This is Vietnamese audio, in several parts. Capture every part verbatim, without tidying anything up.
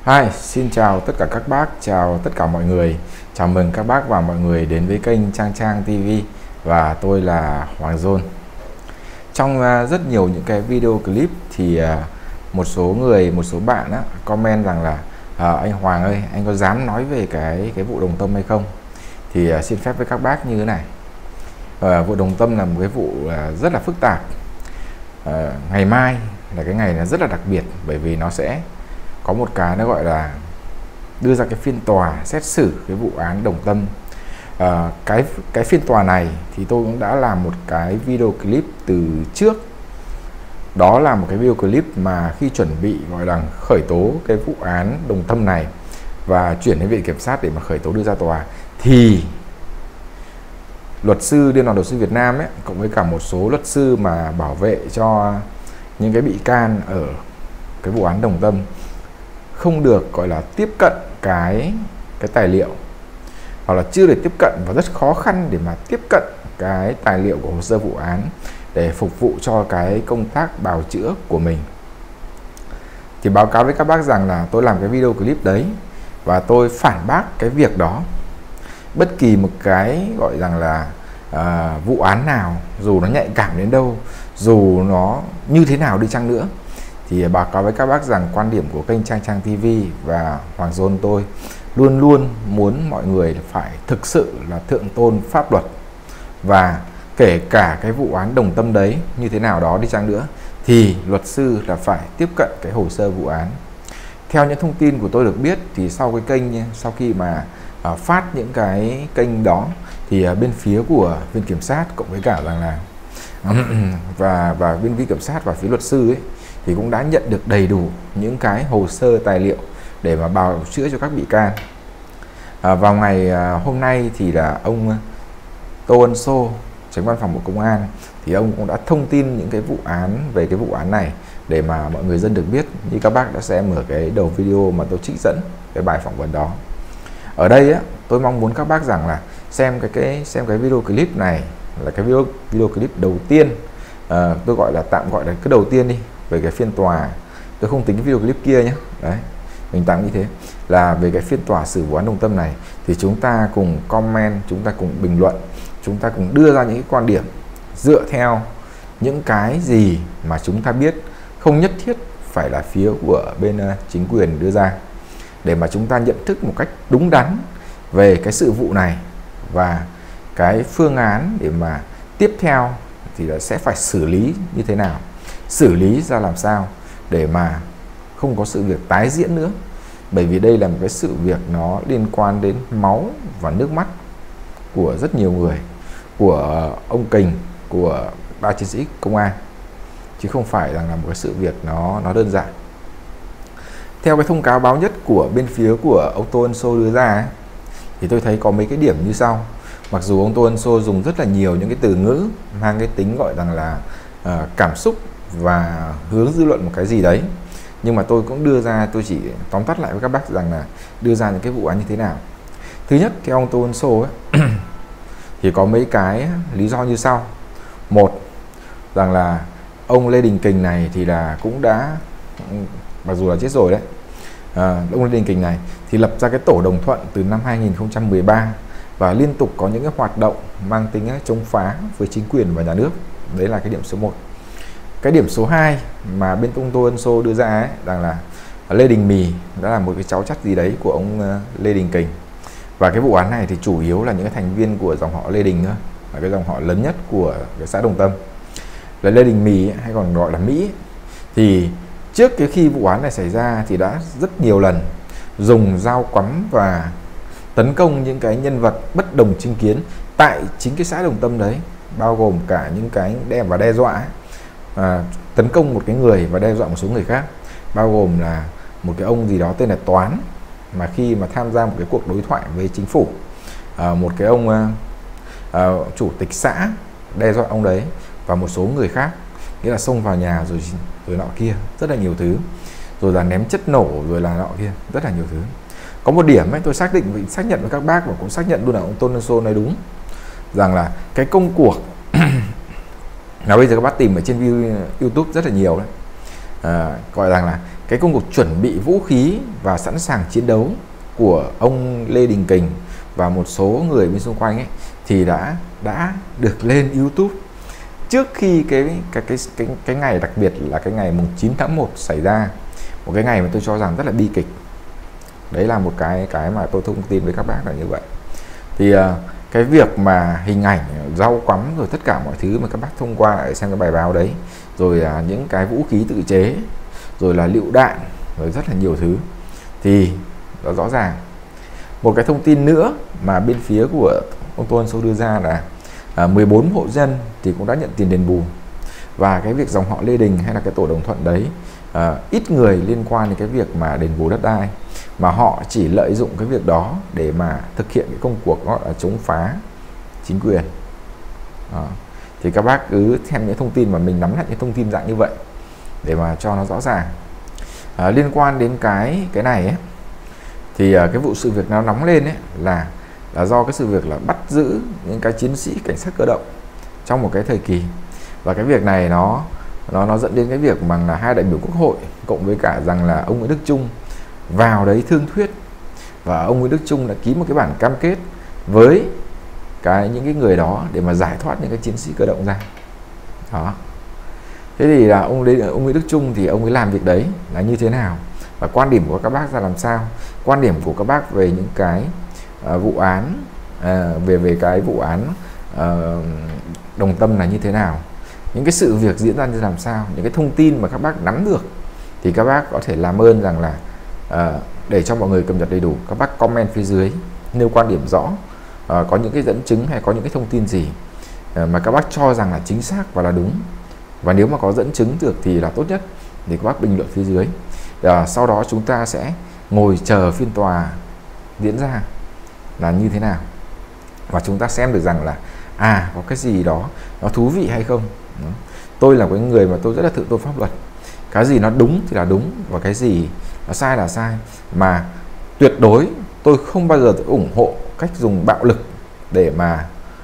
Hi, xin chào tất cả các bác, chào tất cả mọi người. Chào mừng các bác và mọi người đến với kênh Trang Trang ti vi và tôi là Hoàng John. Trong uh, rất nhiều những cái video clip thì uh, một số người, một số bạn á, comment rằng là uh, anh Hoàng ơi, anh có dám nói về cái cái vụ đồng tâm hay không? Thì uh, xin phép với các bác như thế này. Uh, vụ đồng tâm là một cái vụ uh, rất là phức tạp. Uh, ngày mai là cái ngày nó rất là đặc biệt bởi vì nó sẽ có một cái nó gọi là đưa ra cái phiên tòa xét xử cái vụ án đồng tâm. À, cái cái phiên tòa này thì tôi cũng đã làm một cái video clip từ trước. Đó là một cái video clip mà khi chuẩn bị gọi là khởi tố cái vụ án đồng tâm này và chuyển đến viện kiểm sát để mà khởi tố đưa ra tòa, thì luật sư Liên đoàn Luật sư Việt Nam ấy, cộng với cả một số luật sư mà bảo vệ cho những cái bị can ở cái vụ án đồng tâm không được gọi là tiếp cận cái cái tài liệu, hoặc là chưa được tiếp cận và rất khó khăn để mà tiếp cận cái tài liệu của hồ sơ vụ án để phục vụ cho cái công tác bào chữa của mình. Thì báo cáo với các bác rằng là tôi làm cái video clip đấy và tôi phản bác cái việc đó. Bất kỳ một cái gọi rằng là à, vụ án nào, dù nó nhạy cảm đến đâu, dù nó như thế nào đi chăng nữa, thì báo cáo với các bác rằng quan điểm của kênh Trang Trang ti vi và Hoàng John tôi luôn luôn muốn mọi người phải thực sự là thượng tôn pháp luật, và kể cả cái vụ án đồng tâm đấy như thế nào đó đi chăng nữa thì luật sư là phải tiếp cận cái hồ sơ vụ án. Theo những thông tin của tôi được biết thì sau cái kênh sau khi mà uh, phát những cái kênh đó thì uh, bên phía của viện kiểm sát cộng với cả rằng là và và bên viện kiểm sát và phía luật sư ấy thì cũng đã nhận được đầy đủ những cái hồ sơ tài liệu để mà bào chữa cho các bị can. À, vào ngày à, hôm nay thì là ông Tô Ân Sô, Chánh Văn phòng Bộ Công an, thì ông cũng đã thông tin những cái vụ án về cái vụ án này để mà mọi người dân được biết. Như các bác đã xem ở cái đầu video mà tôi trích dẫn cái bài phỏng vấn đó. Ở đây á, tôi mong muốn các bác rằng là xem cái cái xem cái video clip này là cái video video clip đầu tiên, à, tôi gọi là tạm gọi là cái đầu tiên đi, về cái phiên tòa. Tôi không tính cái video clip kia nhé, đấy, mình tạm như thế là về cái phiên tòa xử vụ án đồng tâm này. Thì chúng ta cùng comment, chúng ta cùng bình luận, chúng ta cùng đưa ra những cái quan điểm dựa theo những cái gì mà chúng ta biết, không nhất thiết phải là phía của bên uh, chính quyền đưa ra, để mà chúng ta nhận thức một cách đúng đắn về cái sự vụ này và cái phương án để mà tiếp theo thì là sẽ phải xử lý như thế nào, xử lý ra làm sao để mà không có sự việc tái diễn nữa. Bởi vì đây là một cái sự việc nó liên quan đến máu và nước mắt của rất nhiều người, của ông Kình, của ba chiến sĩ công an, chứ không phải rằng là một cái sự việc nó nó đơn giản. Theo cái thông cáo báo nhất của bên phía của ông Tô Ân Sô đưa ra ấy, thì tôi thấy có mấy cái điểm như sau. Mặc dù ông Tô Ân Sô dùng rất là nhiều những cái từ ngữ mang cái tính gọi rằng là uh, cảm xúc và hướng dư luận một cái gì đấy, nhưng mà tôi cũng đưa ra, tôi chỉ tóm tắt lại với các bác rằng là đưa ra những cái vụ án như thế nào. Thứ nhất, theo ông Tô Ân Sô ấy, thì có mấy cái lý do như sau. Một, rằng là ông Lê Đình Kình này thì là cũng đã, mặc dù là chết rồi đấy, à, ông Lê Đình Kình này thì lập ra cái tổ đồng thuận từ năm hai nghìn không trăm mười ba và liên tục có những cái hoạt động mang tính chống phá với chính quyền và nhà nước. Đấy là cái điểm số một. Cái điểm số hai mà bên ông Tô Ân Sô đưa ra ấy, rằng là Lê Đình Mì đã là một cái cháu chắt gì đấy của ông Lê Đình Kình. Và cái vụ án này thì chủ yếu là những cái thành viên của dòng họ Lê Đình thôi, là cái dòng họ lớn nhất của cái xã Đồng Tâm. Là Lê Đình Mì hay còn gọi là Mỹ, thì trước cái khi vụ án này xảy ra thì đã rất nhiều lần dùng dao quắm và tấn công những cái nhân vật bất đồng chính kiến tại chính cái xã Đồng Tâm đấy, bao gồm cả những cái đem và đe dọa ấy. À, tấn công một cái người và đe dọa một số người khác, bao gồm là một cái ông gì đó tên là Toán, mà khi mà tham gia một cái cuộc đối thoại với chính phủ, à, một cái ông à, à, chủ tịch xã đe dọa ông đấy và một số người khác, nghĩa là xông vào nhà rồi rồi nọ kia, rất là nhiều thứ, rồi là ném chất nổ rồi là nọ kia, rất là nhiều thứ. Có một điểm ấy tôi xác định, xác nhận với các bác và cũng xác nhận luôn là ông Tô Ân Sô nói đúng, rằng là cái công cuộc nào bây giờ các bác tìm ở trên view YouTube rất là nhiều đấy, à, gọi rằng là cái công cuộc chuẩn bị vũ khí và sẵn sàng chiến đấu của ông Lê Đình Kình và một số người bên xung quanh ấy thì đã đã được lên YouTube trước khi cái cái cái cái cái ngày đặc biệt là cái ngày mùng chín tháng một xảy ra, một cái ngày mà tôi cho rằng rất là bi kịch. Đấy là một cái cái mà tôi thông tin với các bác là như vậy. Thì uh, cái việc mà hình ảnh rau quắm rồi tất cả mọi thứ mà các bác thông qua để xem cái bài báo đấy, rồi uh, những cái vũ khí tự chế, rồi là lựu đạn, rồi rất là nhiều thứ, thì nó rõ ràng. Một cái thông tin nữa mà bên phía của ông Tô Ân Sô đưa ra là à, mười bốn hộ dân thì cũng đã nhận tiền đền bù, và cái việc dòng họ Lê Đình hay là cái tổ đồng thuận đấy à, ít người liên quan đến cái việc mà đền bù đất đai, mà họ chỉ lợi dụng cái việc đó để mà thực hiện cái công cuộc gọi là chống phá chính quyền. À, thì các bác cứ xem những thông tin mà mình nắm lại những thông tin dạng như vậy để mà cho nó rõ ràng. À, liên quan đến cái cái này ấy, thì cái vụ sự việc nó nóng lên ấy là là do cái sự việc là bắt giữ những cái chiến sĩ cảnh sát cơ động trong một cái thời kỳ, và cái việc này nó nó nó dẫn đến cái việc mà là hai đại biểu Quốc hội cộng với cả rằng là ông Nguyễn Đức Chung vào đấy thương thuyết, và ông Nguyễn Đức Chung đã ký một cái bản cam kết với cái những cái người đó để mà giải thoát những cái chiến sĩ cơ động ra đó. Thế thì là ông đấy, ông Nguyễn Đức Chung thì ông ấy làm việc đấy là như thế nào, và quan điểm của các bác ra làm sao, quan điểm của các bác về những cái uh, vụ án uh, về về cái vụ án uh, Đồng Tâm là như thế nào, những cái sự việc diễn ra như làm sao, những cái thông tin mà các bác nắm được thì các bác có thể làm ơn rằng là uh, để cho mọi người cập nhật đầy đủ, các bác comment phía dưới nêu quan điểm rõ, uh, có những cái dẫn chứng hay có những cái thông tin gì uh, mà các bác cho rằng là chính xác và là đúng, và nếu mà có dẫn chứng được thì là tốt nhất thì các bác bình luận phía dưới. À, sau đó chúng ta sẽ ngồi chờ phiên tòa diễn ra là như thế nào, và chúng ta xem được rằng là à có cái gì đó nó thú vị hay không. Đó. Tôi là cái người mà tôi rất là thượng tôn pháp luật, cái gì nó đúng thì là đúng và cái gì nó sai là sai, mà tuyệt đối tôi không bao giờ tôi ủng hộ cách dùng bạo lực để mà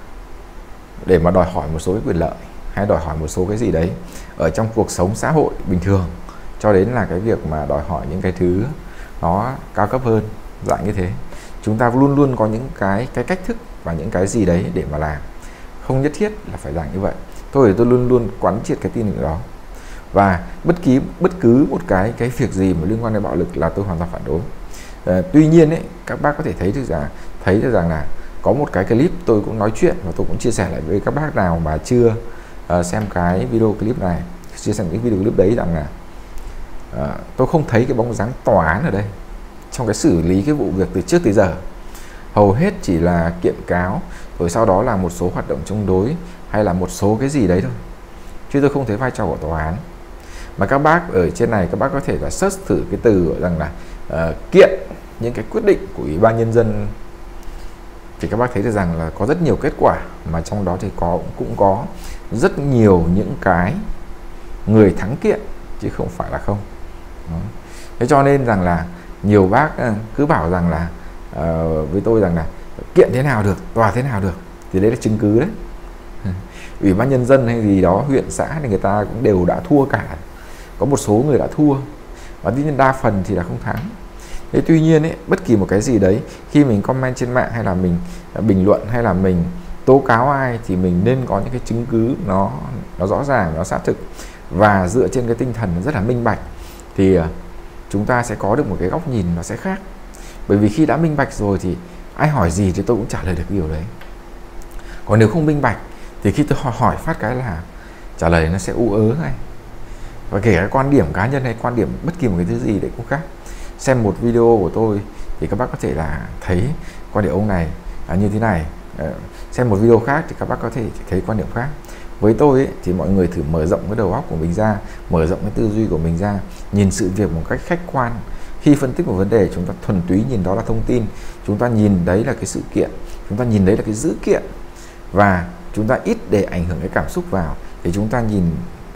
để mà đòi hỏi một số cái quyền lợi hay đòi hỏi một số cái gì đấy ở trong cuộc sống xã hội bình thường, cho đến là cái việc mà đòi hỏi những cái thứ nó cao cấp hơn dạng như thế. Chúng ta luôn luôn có những cái cái cách thức và những cái gì đấy để mà làm, không nhất thiết là phải dạng như vậy. Tôi tôi luôn luôn quán triệt cái tin niệm đó, và bất kỳ bất cứ một cái cái việc gì mà liên quan đến bạo lực là tôi hoàn toàn phản đối. À, tuy nhiên ấy, các bác có thể thấy được rằng thấy được rằng là có một cái clip tôi cũng nói chuyện và tôi cũng chia sẻ lại với các bác nào mà chưa uh, xem cái video clip này, chia sẻ cái video clip đấy, rằng là uh, tôi không thấy cái bóng dáng tòa án ở đây trong cái xử lý cái vụ việc từ trước tới giờ. Hầu hết chỉ là kiện cáo, rồi sau đó là một số hoạt động chống đối hay là một số cái gì đấy thôi, chứ tôi không thấy vai trò của tòa án. Mà các bác ở trên này các bác có thể là search thử cái từ rằng là uh, kiện những cái quyết định của Ủy ban Nhân dân, thì các bác thấy được rằng là có rất nhiều kết quả, mà trong đó thì có cũng có rất nhiều những cái người thắng kiện chứ không phải là không. Đó. Thế cho nên rằng là nhiều bác cứ bảo rằng là uh, với tôi rằng là kiện thế nào được, tòa thế nào được, thì đấy là chứng cứ đấy. Ủy ban Nhân dân hay gì đó, huyện xã thì người ta cũng đều đã thua cả, có một số người đã thua và tuy nhiên đa phần thì là không thắng. Thế tuy nhiên ấy, bất kỳ một cái gì đấy khi mình comment trên mạng hay là mình bình luận hay là mình tố cáo ai thì mình nên có những cái chứng cứ nó nó rõ ràng, nó xác thực, và dựa trên cái tinh thần rất là minh bạch thì chúng ta sẽ có được một cái góc nhìn nó sẽ khác. Bởi vì khi đã minh bạch rồi thì ai hỏi gì thì tôi cũng trả lời được điều đấy. Còn nếu không minh bạch thì khi tôi hỏi phát cái là trả lời nó sẽ u ớ ngay, và kể cả quan điểm cá nhân hay quan điểm bất kỳ một cái thứ gì đấy cũng khác. Xem một video của tôi thì các bác có thể là thấy quan điểm ông này là như thế này, xem một video khác thì các bác có thể thấy quan điểm khác. Với tôi ấy, thì mọi người thử mở rộng cái đầu óc của mình ra, mở rộng cái tư duy của mình ra, nhìn sự việc một cách khách quan. Khi phân tích một vấn đề, chúng ta thuần túy nhìn đó là thông tin, chúng ta nhìn đấy là cái sự kiện, chúng ta nhìn đấy là cái dữ kiện, và chúng ta ít để ảnh hưởng cái cảm xúc vào để chúng ta nhìn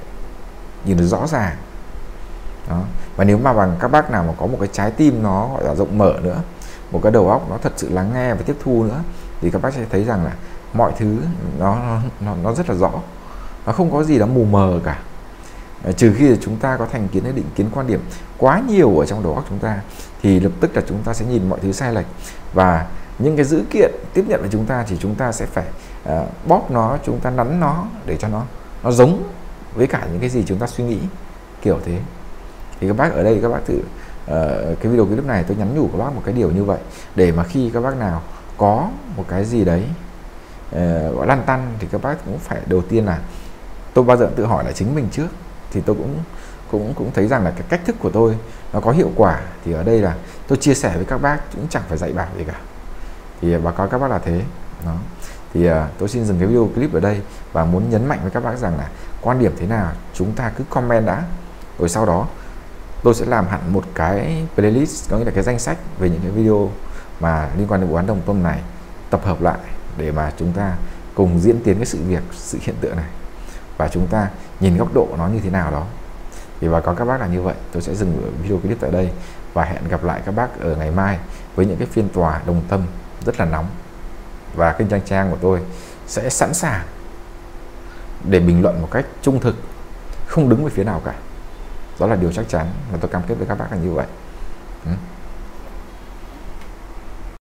nhìn được rõ ràng. Đó. Và nếu mà bằng các bác nào mà có một cái trái tim nó gọi là rộng mở nữa, một cái đầu óc nó thật sự lắng nghe và tiếp thu nữa, thì các bác sẽ thấy rằng là mọi thứ nó nó, nó rất là rõ, nó không có gì đó mù mờ cả. Trừ khi là chúng ta có thành kiến hay định kiến quan điểm quá nhiều ở trong đầu óc chúng ta, thì lập tức là chúng ta sẽ nhìn mọi thứ sai lệch, và những cái dữ kiện tiếp nhận của chúng ta thì chúng ta sẽ phải uh, bóp nó, chúng ta nắn nó để cho nó nó giống với cả những cái gì chúng ta suy nghĩ, kiểu thế. Thì các bác ở đây các bác thử uh, cái video clip này tôi nhắn nhủ các bác một cái điều như vậy, để mà khi các bác nào có một cái gì đấy uh, lăn tăn thì các bác cũng phải đầu tiên là tôi bao giờ tự hỏi là chính mình trước. Thì tôi cũng cũng cũng thấy rằng là cái cách thức của tôi nó có hiệu quả, thì ở đây là tôi chia sẻ với các bác, cũng chẳng phải dạy bảo gì cả, thì báo cáo các bác là thế đó. Thì uh, tôi xin dừng cái video clip ở đây và muốn nhấn mạnh với các bác rằng là quan điểm thế nào chúng ta cứ comment đã, rồi sau đó tôi sẽ làm hẳn một cái playlist, có nghĩa là cái danh sách về những cái video mà liên quan đến vụ án Đồng Tâm này, tập hợp lại để mà chúng ta cùng diễn tiến cái sự việc, sự hiện tượng này, và chúng ta nhìn góc độ nó như thế nào đó. Thì báo cáo các bác là như vậy. Tôi sẽ dừng video clip tại đây và hẹn gặp lại các bác ở ngày mai với những cái phiên tòa Đồng Tâm rất là nóng, và kênh Trang Trang của tôi sẽ sẵn sàng để bình luận một cách trung thực, không đứng về phía nào cả. Đó là điều chắc chắn mà tôi cam kết với các bác là như vậy. Ừ.